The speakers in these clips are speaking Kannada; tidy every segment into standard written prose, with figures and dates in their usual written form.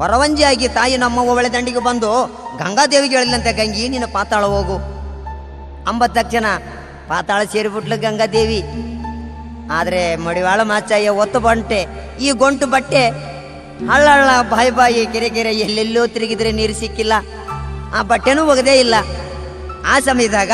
ಕೊರವಂಜಿಯಾಗಿ ತಾಯಿ ನಮ್ಮ ಒಳ್ಳೆ ದಂಡಿಗೆ ಬಂದು ಗಂಗಾದೇವಿಗೆ ಹೇಳಿಲ್ಲಂತೆ, ಗಂಗಿ ನಿನ್ನ ಪಾತಾಳ ಹೋಗು ಅಂಬ ತಕ್ಷಣ ಪಾತಾಳ ಸೇರಿಬಿಟ್ಲು ಗಂಗಾದೇವಿ. ಆದರೆ ಮಡಿವಾಳ ಮಾಚಯ್ಯ ಒತ್ತು ಬಂಟೆ, ಈ ಗೊಂಟು ಬಟ್ಟೆ ಹಳ್ಳ ಹಳ್ಳ ಬಾಯಿ ಬಾಯಿ ಕೆರೆ ಕೆರೆ ಎಲ್ಲೆಲ್ಲೋ ತಿರುಗಿದ್ರೆ ನೀರು ಸಿಕ್ಕಿಲ್ಲ, ಆ ಬಟ್ಟೆನೂ ಒಗದೇ ಇಲ್ಲ. ಆ ಸಮಯದಾಗ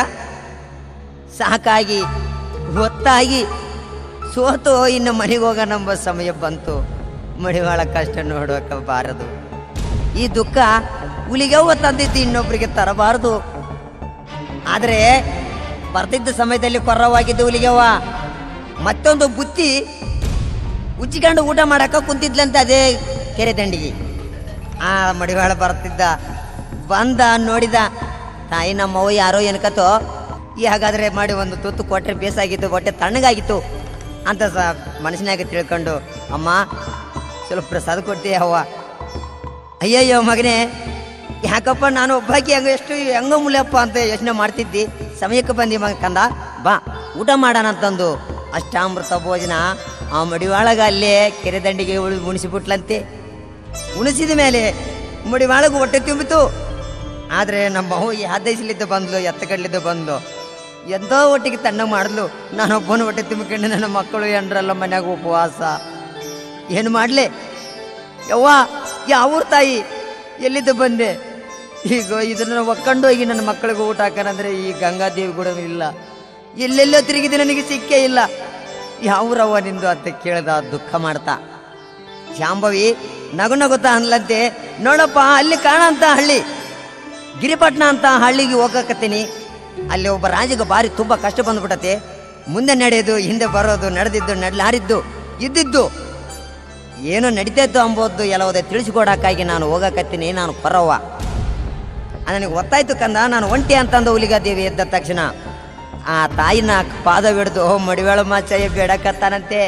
ಸಾಕಾಗಿ ಒತ್ತಾಗಿ ಸೋತು ಇನ್ನು ಮನೆಗೆ ಹೋಗೋಣಂಬ ಸಮಯ ಬಂತು. ಮಡಿವಾಳ ಕಷ್ಟ ನೋಡೋಕೆ ಬಾರದು, ಈ ದುಃಖ ಹುಲಿಗೆವ್ವ ತಂದಿದ್ದು ಇನ್ನೊಬ್ಬರಿಗೆ ತರಬಾರದು. ಆದರೆ ಬರ್ತಿದ್ದ ಸಮಯದಲ್ಲಿ ಕೊರ್ರವಾಗಿದ್ದು ಹುಲಿಗೆವ್ವ ಮತ್ತೊಂದು ಬುತ್ತಿ ಉಚ್ಚಿಕೊಂಡು ಊಟ ಮಾಡಕ್ಕೆ ಕುಂತಿದ್ಲಂತೆ ಅದೇ ಕೆರೆ ದಂಡಿಗೆ. ಆ ಮಡಿವಾಳ ಬರ್ತಿದ್ದ, ಬಂದ ನೋಡಿದ, ತಾಯಿ ನಮ್ಮವ್ವ ಯಾರೋ ಎನ್ಕತ್ತೋ, ಈ ಹಾಗಾದರೆ ಮಾಡಿ ಒಂದು ತುತ್ತು ಕೊಟ್ಟರೆ ಬೇಸಾಗಿತ್ತು, ಹೊಟ್ಟೆ ತಣ್ಣಗಾಗಿತ್ತು ಅಂತ ಮನಸ್ಸಿನಾಗ ತಿಳ್ಕೊಂಡು, ಅಮ್ಮ ಸ್ವಲ್ಪ ಪ್ರಸಾದ ಕೊಡ್ತೀಯ ಅವ್ವ. ಅಯ್ಯಯ್ಯೋ ಮಗನೇ, ಯಾಕಪ್ಪ ನಾನು ಒಬ್ಬಾಕಿ ಹೆಂಗೋ ಮುಲ್ಲಪ್ಪ ಅಂತ ಯೋಚನೆ ಮಾಡ್ತಿದ್ದಿ, ಸಮಯಕ್ಕೆ ಬಂದಿ ಮಗ ಕಂದ, ಬಾ ಊಟ ಮಾಡೋಣ ಅಂತಂದು ಅಷ್ಟಾಮೃತ ಭೋಜನ ಆ ಮಡಿವಾಳಗ ಅಲ್ಲೇ ಕೆರೆ ದಂಡಿಗೆ ಉಣಿಸಿಬಿಟ್ಲಂತೆ. ಉಣಿಸಿದ ಮೇಲೆ ಮಡಿವಾಳಗ ಹೊಟ್ಟೆ ತುಂಬಿತು. ಆದರೆ ನಮ್ಮ ಅವು ಯಾದೈಸಲಿದ್ದು ಬಂದ್ಲು, ಎತ್ತಕಡ್ಲಿದ್ದು ಬಂದ್ಲು, ಎಂದೋ ಒಟ್ಟಿಗೆ ತಣ್ಣ ಮಾಡಿದ್ಲು. ನಾನೊಬ್ಬನ ಹೊಟ್ಟೆ ತುಂಬಿಕೊಂಡು ನನ್ನ ಮಕ್ಕಳು ಎಂಡ್ರಲ್ಲ ಮನ್ಯಾಗ ಉಪವಾಸ, ಏನು ಮಾಡಲಿ ಯವ್ವ, ಯಾವೂರು ತಾಯಿ, ಎಲ್ಲಿದ್ದು ಬಂದೆ, ಈಗ ಇದನ್ನು ಒಕ್ಕೊಂಡು ಹೋಗಿ ನನ್ನ ಮಕ್ಕಳಿಗೆ ಊಟ ಹಾಕೋಣಂದ್ರೆ ಈ ಗಂಗಾದೇವಿ ಕೂಡ ಇಲ್ಲ, ಎಲ್ಲೆಲ್ಲೋ ತಿರುಗಿದೆ, ನನಗೆ ಸಿಕ್ಕೇ ಇಲ್ಲ, ಯಾವೂರವ್ವ ನಿಂದು ಅಂತ ಕೇಳ್ದ ದುಃಖ ಮಾಡ್ತಾ. ಶಾಂಭವಿ ನಗು ನಗುತ್ತಾ ಅನ್ಲಂತೆ, ನೋಡಪ್ಪ ಅಲ್ಲಿ ಕಾಣಂತ ಹಳ್ಳಿ ಗಿರಿಪಟ್ನ ಅಂತ ಹಳ್ಳಿಗೆ ಹೋಗಕತ್ತೀನಿ, ಅಲ್ಲಿ ಒಬ್ಬ ರಾಜಿಗೆ ಬಾರಿ ತುಂಬ ಕಷ್ಟ ಬಂದ್ಬಿಟ್ಟತೆ, ಮುಂದೆ ನಡೆಯೋದು ಹಿಂದೆ ಬರೋದು, ನಡೆದಿದ್ದು ನಡ್ಲಾರಿದ್ದು ಇದ್ದಿದ್ದು ಏನೋ ನಡೀತಾಯಿತ್ತು ಅಂಬೋದು ಎಲ್ಲವುದೇ ತಿಳಿಸ್ಕೊಡಕ್ಕಾಗಿ ನಾನು ಹೋಗಕತ್ತೀನಿ, ನಾನು ಕೊರವ್ವ. ನನಗೆ ಗೊತ್ತಾಯ್ತು ಕಂದ, ನಾನು ಒಂಟಿ ಅಂತಂದು ಹುಲಿಗಾದೇವಿ ಎದ್ದ ತಕ್ಷಣ ಆ ತಾಯಿನ ಪಾದವಿಡ್ದು ಮಡಿವಾಳ ಮಾಚಯ್ಯ ಬೇಡಕತ್ತಾನಂತೆ.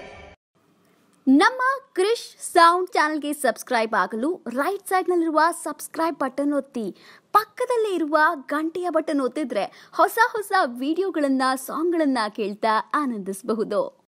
ನಮ್ಮ ಕ್ರಿಶ್ ಸೌಂಡ್ ಚಾನೆಲ್ಗೆ ಸಬ್ಸ್ಕ್ರೈಬ್ ಆಗಲು ರೈಟ್ ಸೈಡ್ನಲ್ಲಿರುವ ಸಬ್ಸ್ಕ್ರೈಬ್ ಬಟನ್ ಒತ್ತಿ, ಪಕ್ಕದಲ್ಲೇ ಇರುವ ಗಂಟೆಯ ಬಟನ್ ಒತ್ತಿದ್ರೆ ಹೊಸ ಹೊಸ ವಿಡಿಯೋಗಳನ್ನ, ಸಾಂಗ್ಗಳನ್ನ ಕೇಳ್ತಾ ಆನಂದಿಸಬಹುದು.